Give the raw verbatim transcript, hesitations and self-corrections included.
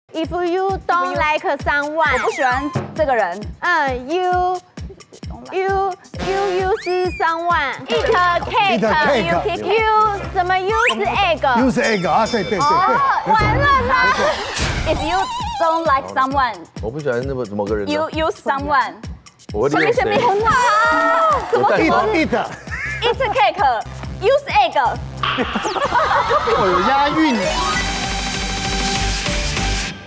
If you don't like someone， 我不喜欢这个人。 嗯 ，you you you use someone eat Eat cake cake you 什么 use egg use egg 啊，对对对对， 完了啦 If you don't like someone， 我不喜欢那么某个人。 you use someone。 我会利用谁？ 很好。怎么我带怎么 eat eat cake use egg？ 我有押韵。